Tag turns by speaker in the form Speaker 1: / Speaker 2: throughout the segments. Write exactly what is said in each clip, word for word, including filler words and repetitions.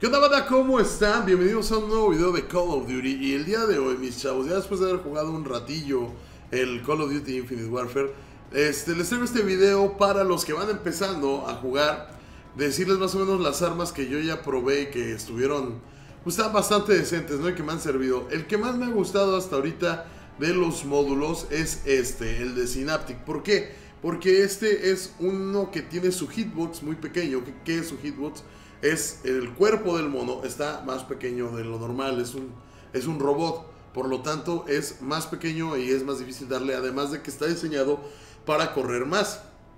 Speaker 1: ¿Qué onda, banda? ¿Cómo están? Bienvenidos a un nuevo video de Call of Duty. Y el día de hoy, mis chavos, ya después de haber jugado un ratillo el Call of Duty Infinite Warfare, este, les traigo este video para los que van empezando a jugar, decirles más o menos las armas que yo ya probé y que estuvieron, pues están bastante decentes, ¿no? Y que me han servido. El que más me ha gustado hasta ahorita de los módulos es este, el de Synaptic. ¿Por qué? Porque este es uno que tiene su hitbox muy pequeño. ¿Qué, qué es su hitbox? Es el cuerpo del mono, está más pequeño de lo normal, es un, es un robot, por lo tanto es más pequeño y es más difícil darle, además de que está diseñado para correr más.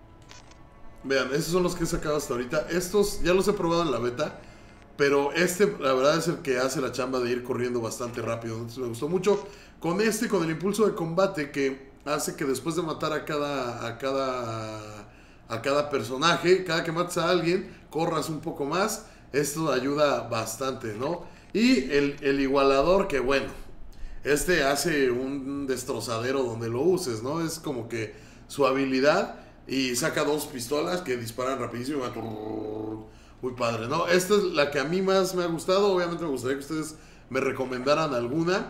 Speaker 1: Vean, esos son los que he sacado hasta ahorita. Estos ya los he probado en la beta, pero este la verdad es el que hace la chamba de ir corriendo bastante rápido. Entonces me gustó mucho. Con este, con el impulso de combate que hace que después de matar a cada... a cada a cada personaje, cada que mates a alguien, corras un poco más. Esto ayuda bastante, ¿no? Y el, el igualador, que bueno, este hace un destrozadero donde lo uses, ¿no? Es como que su habilidad. Y saca dos pistolas que disparan rapidísimo. Muy padre, ¿no? Esta es la que a mí más me ha gustado. Obviamente me gustaría que ustedes me recomendaran alguna.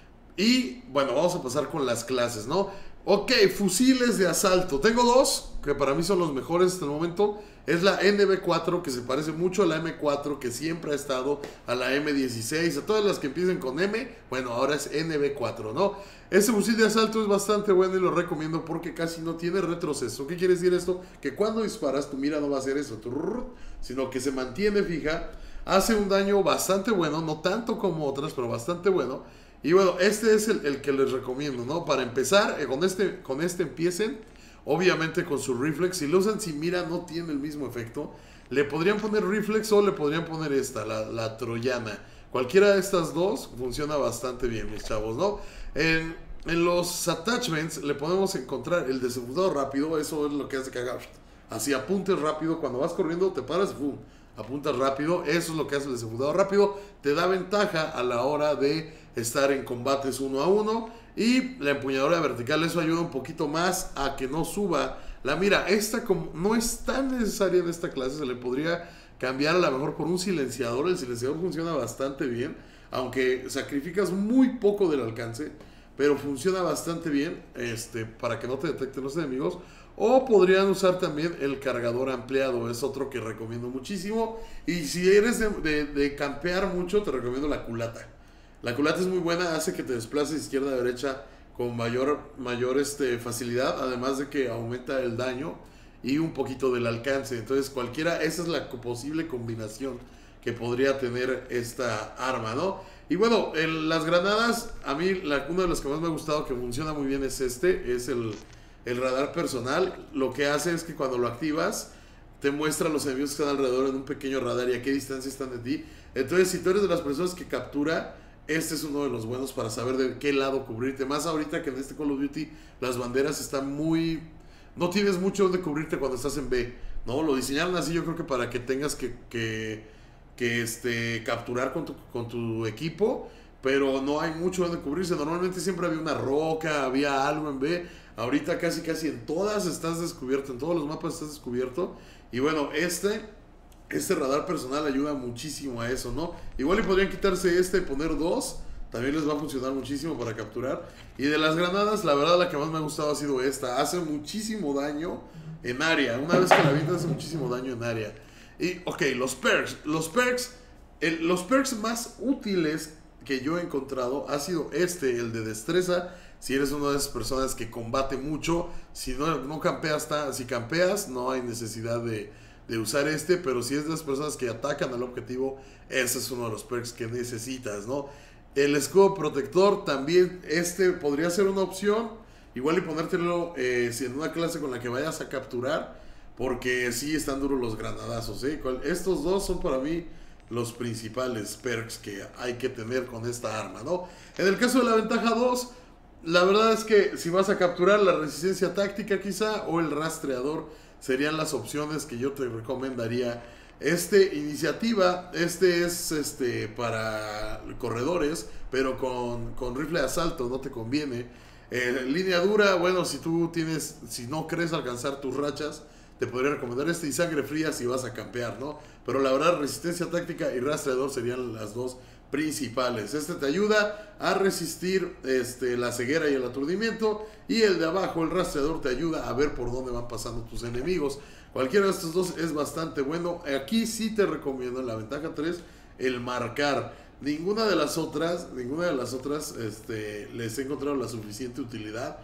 Speaker 1: Y bueno, vamos a pasar con las clases, ¿no? Ok, fusiles de asalto. Tengo dos, que para mí son los mejores hasta el momento. Es la N B cuatro, que se parece mucho a la M cuatro, que siempre ha estado, a la M dieciséis, a todas las que empiecen con M. Bueno, ahora es N B cuatro, ¿no? Este fusil de asalto es bastante bueno y lo recomiendo porque casi no tiene retroceso. ¿Qué quiere decir esto? Que cuando disparas tu mira no va a hacer eso, sino que se mantiene fija. Hace un daño bastante bueno, no tanto como otras, pero bastante bueno. Y bueno, este es el, el que les recomiendo, ¿no? Para empezar, eh, con, este, con este empiecen. Obviamente con su reflex. Si lo usan sin mira no tiene el mismo efecto. Le podrían poner reflex o le podrían poner esta, la, la troyana. Cualquiera de estas dos funciona bastante bien, mis chavos, ¿no? En, en los attachments le podemos encontrar el desenfundado rápido. Eso es lo que hace que haga así, apuntes rápido. Cuando vas corriendo te paras y ¡pum! Apuntas rápido. Eso es lo que hace el desenfundado rápido. Te da ventaja a la hora de estar en combates uno a uno. Y la empuñadura vertical, eso ayuda un poquito más a que no suba la mira. Esta como no es tan necesaria en esta clase, se le podría cambiar a lo mejor por un silenciador. El silenciador funciona bastante bien, aunque sacrificas muy poco del alcance, pero funciona bastante bien este, para que no te detecten los enemigos. O podrían usar también el cargador ampliado, es otro que recomiendo muchísimo. Y si eres de, de, de campear mucho, te recomiendo la culata. La culata es muy buena, hace que te desplaces izquierda a derecha con mayor, mayor este, facilidad, además de que aumenta el daño y un poquito del alcance. Entonces cualquiera, esa es la posible combinación que podría tener esta arma, ¿no? Y bueno, el, las granadas, a mí la, una de las que más me ha gustado que funciona muy bien es este, es el, el radar personal. Lo que hace es que cuando lo activas te muestra a los enemigos que están alrededor en un pequeño radar y a qué distancia están de ti. Entonces si tú eres de las personas que captura, este es uno de los buenos para saber de qué lado cubrirte. Más ahorita que en este Call of Duty las banderas están muy... no tienes mucho donde cubrirte cuando estás en B, ¿no? Lo diseñaron así, yo creo que para que tengas que, que, que este, capturar con tu, con tu equipo, pero no hay mucho donde cubrirse. Normalmente siempre había una roca, había algo en B. Ahorita casi casi en todas estás descubierto, en todos los mapas estás descubierto. Y bueno, este... Este radar personal ayuda muchísimo a eso, ¿no? Igual y podrían quitarse este y poner dos. También les va a funcionar muchísimo para capturar. Y de las granadas, la verdad la que más me ha gustado ha sido esta. Hace muchísimo daño en área. Una vez que la avientas hace muchísimo daño en área. Y, ok, los perks. Los perks, el, los perks más útiles que yo he encontrado ha sido este, el de destreza. Si eres una de esas personas que combate mucho, si no, no campeas, si campeas, no hay necesidad de... de usar este, pero si es de las personas que atacan al objetivo, ese es uno de los perks que necesitas, ¿no? El escudo protector también, este podría ser una opción, igual y ponértelo eh, si en una clase con la que vayas a capturar, porque sí están duros los granadazos, ¿eh? Estos dos son para mí los principales perks que hay que tener con esta arma, ¿no? En el caso de la ventaja dos, la verdad es que si vas a capturar la resistencia táctica quizá, o el rastreador, serían las opciones que yo te recomendaría. Este iniciativa, este es este para corredores, pero con, con rifle de asalto no te conviene. Eh, línea dura, bueno, si tú tienes, si no crees alcanzar tus rachas, te podría recomendar este y Sangre Fría si vas a campear, ¿no? Pero la verdad, Resistencia Táctica y Rastreador serían las dos principales. Este te ayuda a resistir este, la ceguera y el aturdimiento, y el de abajo, el Rastreador, te ayuda a ver por dónde van pasando tus enemigos. Cualquiera de estos dos es bastante bueno. Aquí sí te recomiendo, en la ventaja tres, el marcar. Ninguna de las otras, ninguna de las otras este, les he encontrado la suficiente utilidad.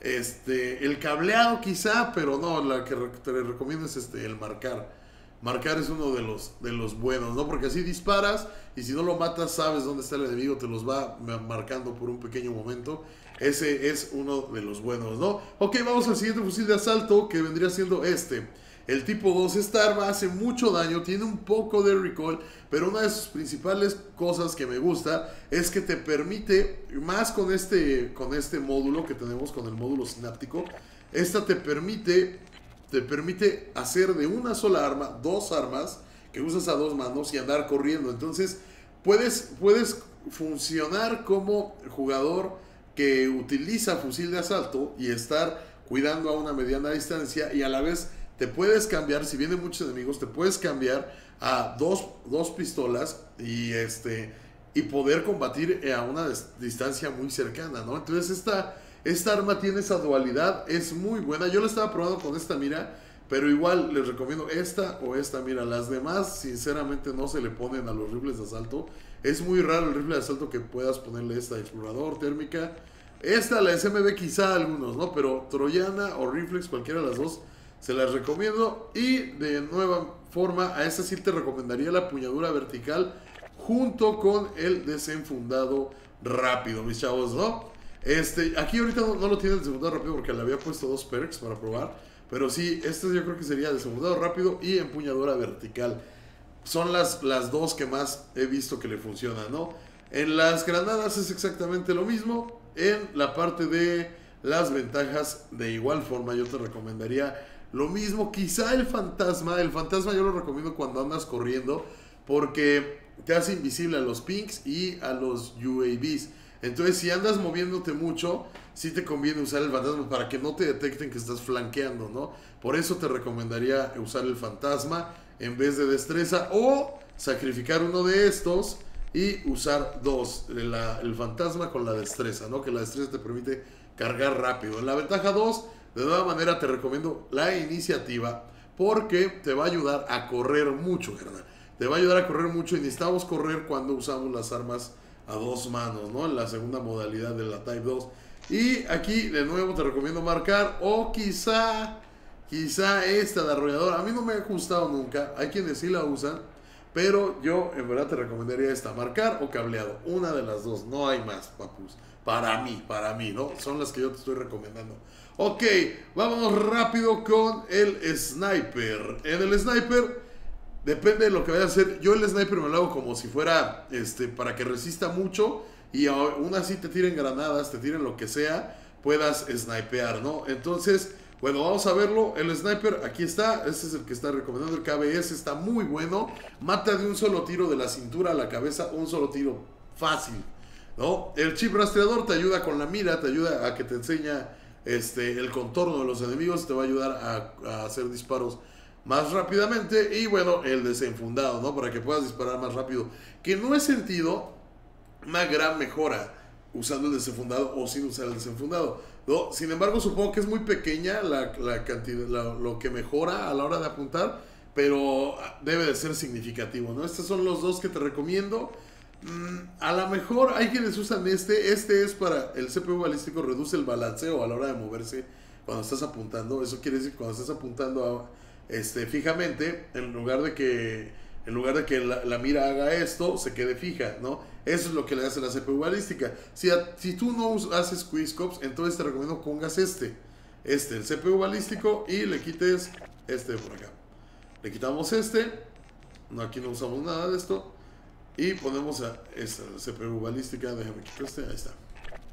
Speaker 1: Este, el cableado quizá, pero no, la que te recomiendo es este, el marcar. Marcar es uno de los, de los buenos, ¿no? Porque así disparas y si no lo matas, sabes dónde está el enemigo, te los va marcando por un pequeño momento. Ese es uno de los buenos, ¿no? Ok, vamos al siguiente fusil de asalto, que vendría siendo este. El tipo dos. Esta arma hace mucho daño, tiene un poco de recoil, pero una de sus principales cosas que me gusta es que te permite, más con este, con este módulo que tenemos, con el módulo sináptico, esta te permite... Te permite hacer de una sola arma dos armas que usas a dos manos y andar corriendo. Entonces puedes, puedes funcionar como jugador que utiliza fusil de asalto y estar cuidando a una mediana distancia, y a la vez te puedes cambiar, si vienen muchos enemigos, te puedes cambiar a dos, dos pistolas y, este, y poder combatir a una distancia muy cercana, ¿no? Entonces esta... Esta arma tiene esa dualidad, es muy buena. Yo la estaba probando con esta mira, pero igual les recomiendo esta o esta mira. Las demás, sinceramente, no se le ponen a los rifles de asalto. Es muy raro el rifle de asalto que puedas ponerle esta explorador, térmica. Esta, la S M B, quizá algunos, ¿no? Pero troyana o reflex, cualquiera de las dos, se las recomiendo. Y de nueva forma, a esta sí te recomendaría la puñadura vertical junto con el desenfundado rápido, mis chavos, ¿no? Este, aquí ahorita no, no lo tiene el desenfundado rápido porque le había puesto dos perks para probar. Pero sí, este yo creo que sería desenfundado rápido y empuñadura vertical. Son las, las dos que más he visto que le funcionan, ¿no? En las granadas es exactamente lo mismo. En la parte de las ventajas, de igual forma, yo te recomendaría lo mismo. Quizá el fantasma, el fantasma yo lo recomiendo cuando andas corriendo, porque te hace invisible a los pings y a los U A Vs. Entonces, si andas moviéndote mucho, sí te conviene usar el fantasma para que no te detecten que estás flanqueando, ¿no? Por eso te recomendaría usar el fantasma en vez de destreza, o sacrificar uno de estos y usar dos, la, el fantasma con la destreza, ¿no? Que la destreza te permite cargar rápido. En la ventaja dos, de nueva manera te recomiendo la iniciativa, porque te va a ayudar a correr mucho, ¿verdad? Te va a ayudar a correr mucho, y necesitamos correr cuando usamos las armas a dos manos, ¿no? En la segunda modalidad de la Type dos. Y aquí de nuevo te recomiendo marcar, o quizá quizá esta de arrollador. A mí no me ha gustado nunca, hay quienes sí la usan, pero yo en verdad te recomendaría esta, marcar o cableado, una de las dos, no hay más, papus, para mí, para mí, ¿no? Son las que yo te estoy recomendando. Ok, vámonos rápido con el sniper. En el sniper depende de lo que vaya a hacer. Yo el sniper me lo hago como si fuera este, para que resista mucho, y aún así te tiren granadas, te tiren lo que sea, puedas snipear, ¿no? Entonces, bueno, vamos a verlo. El sniper, aquí está, este es el que está recomendando. El K B S está muy bueno, mata de un solo tiro de la cintura a la cabeza, un solo tiro fácil, ¿no? El chip rastreador te ayuda con la mira, te ayuda a que te enseña este, el contorno de los enemigos, te va a ayudar a, a hacer disparos más rápidamente. Y bueno, el desenfundado, ¿no? Para que puedas disparar más rápido, que no he sentido una gran mejora usando el desenfundado o sin usar el desenfundado, ¿no? Sin embargo, supongo que es muy pequeña la, la cantidad, la, lo que mejora a la hora de apuntar, pero debe de ser significativo, ¿no? Estos son los dos que te recomiendo. Mm, a lo mejor hay quienes usan este. Este es para el C P U balístico, reduce el balanceo a la hora de moverse cuando estás apuntando. Eso quiere decir que cuando estás apuntando a, este, fijamente, en lugar de que en lugar de que la, la mira haga esto, se quede fija, ¿no? Eso es lo que le hace la C P U balística. Si, a, si tú no haces quickscopes, entonces te recomiendo que pongas este, este, el C P U balístico, y le quites este de por acá. Le quitamos este, no, aquí no usamos nada de esto, y ponemos a esta, la C P U balística. Déjame quitar este, ahí está.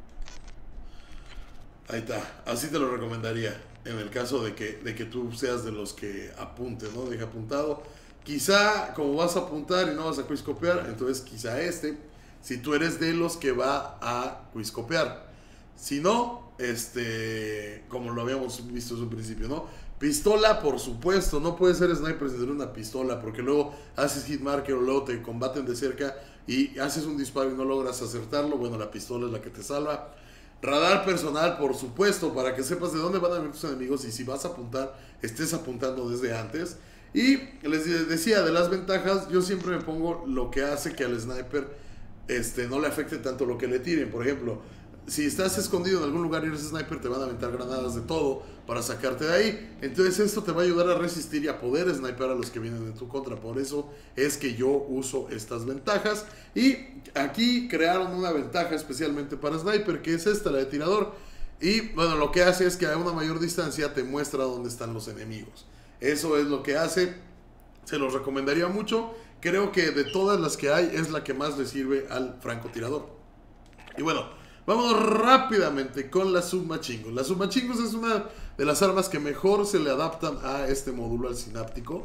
Speaker 1: Ahí está, así te lo recomendaría en el caso de que, de que tú seas de los que apuntes, ¿no? Deja apuntado. Quizá, como vas a apuntar y no vas a quiscopear, entonces quizá este, si tú eres de los que va a quiscopear. Si no, este, como lo habíamos visto desde un principio, ¿no? Pistola, por supuesto, no puedes ser sniper sin tener una pistola, porque luego haces hitmarker o luego te combaten de cerca y haces un disparo y no logras acertarlo. Bueno, la pistola es la que te salva. Radar personal, por supuesto, para que sepas de dónde van a venir tus enemigos y si vas a apuntar, estés apuntando desde antes. Y les decía, de las ventajas, yo siempre me pongo lo que hace que al sniper este, no le afecte tanto lo que le tiren. Por ejemplo, si estás escondido en algún lugar y eres sniper, te van a aventar granadas de todo para sacarte de ahí. Entonces esto te va a ayudar a resistir y a poder sniper a los que vienen en tu contra. Por eso es que yo uso estas ventajas. Y aquí crearon una ventaja especialmente para sniper, que es esta, la de tirador. Y bueno, lo que hace es que a una mayor distancia te muestra dónde están los enemigos. Eso es lo que hace. Se los recomendaría mucho. Creo que de todas las que hay es la que más le sirve al francotirador. Y bueno, vámonos rápidamente con la Submachine Gun. La Submachine Gun es una de las armas que mejor se le adaptan a este módulo, al sináptico.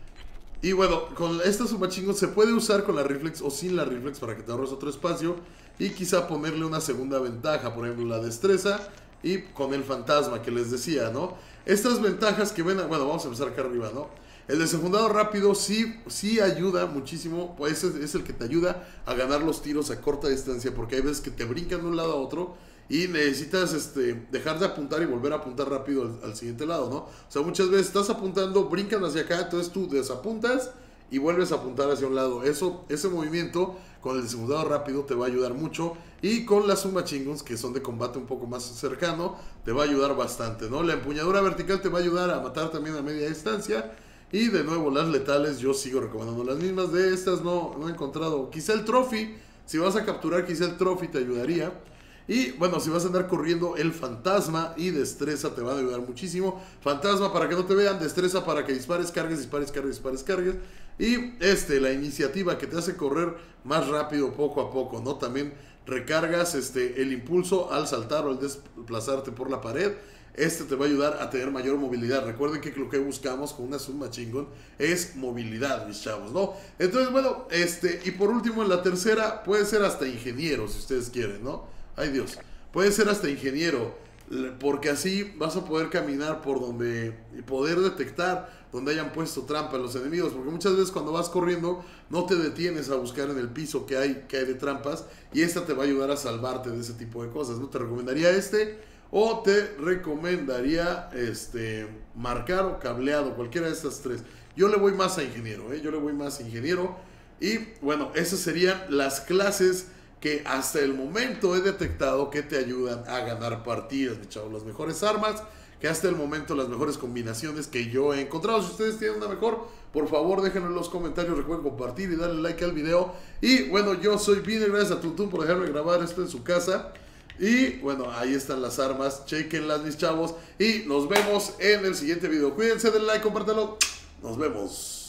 Speaker 1: Y bueno, con esta Submachine Gun se puede usar con la Reflex o sin la Reflex para que te ahorres otro espacio. Y quizá ponerle una segunda ventaja, por ejemplo la destreza y con el fantasma que les decía, ¿no? Estas ventajas que ven, bueno, vamos a empezar acá arriba, ¿no? El desenfundado rápido sí, sí ayuda muchísimo, pues es, es el que te ayuda a ganar los tiros a corta distancia, porque hay veces que te brincan de un lado a otro y necesitas este, dejar de apuntar y volver a apuntar rápido al, al siguiente lado, ¿no? O sea, muchas veces estás apuntando, brincan hacia acá, entonces tú desapuntas y vuelves a apuntar hacia un lado. Eso, ese movimiento con el desenfundado rápido te va a ayudar mucho, y con las Submachine Guns, que son de combate un poco más cercano, te va a ayudar bastante, ¿no? La empuñadura vertical te va a ayudar a matar también a media distancia. Y de nuevo, las letales, yo sigo recomendando las mismas. De estas no, no he encontrado. Quizá el trophy, si vas a capturar, quizá el trophy te ayudaría. Y bueno, si vas a andar corriendo, el fantasma y destreza te van a ayudar muchísimo. Fantasma para que no te vean, destreza para que dispares, cargues, dispares, cargues, dispares, cargues. Y este, la iniciativa, que te hace correr más rápido poco a poco, ¿no? También recargas este, el impulso al saltar o al desplazarte por la pared. Este te va a ayudar a tener mayor movilidad. Recuerden que lo que buscamos con una Submachine Gun es movilidad, mis chavos, ¿no? Entonces, bueno, este, y por último, en la tercera, puede ser hasta ingeniero, si ustedes quieren, ¿no? Ay, Dios, puede ser hasta ingeniero, porque así vas a poder caminar por donde, y poder detectar donde hayan puesto trampa los enemigos, porque muchas veces cuando vas corriendo no te detienes a buscar en el piso que hay, que hay de trampas, y esta te va a ayudar a salvarte de ese tipo de cosas, ¿no? Te recomendaría este. O te recomendaría este, marcar o cableado, cualquiera de estas tres. Yo le voy más a ingeniero, ¿eh? Yo le voy más a ingeniero. Y bueno, esas serían las clases que hasta el momento he detectado que te ayudan a ganar partidas, mi chavo. Las mejores armas, que hasta el momento las mejores combinaciones que yo he encontrado. Si ustedes tienen una mejor, por favor déjenlo en los comentarios. Recuerden compartir y darle like al video. Y bueno, yo soy Vine, gracias a Tuntún por dejarme grabar esto en su casa. Y bueno, ahí están las armas, chequenlas, mis chavos, y nos vemos en el siguiente video. Cuídense, denle like, compártanlo, nos vemos.